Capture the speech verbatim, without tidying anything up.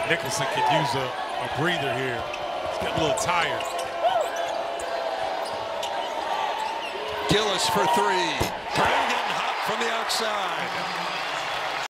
Nicholson could use a, a breather here. He's getting a little tired. Gillis for three. Purdue getting hot from the outside.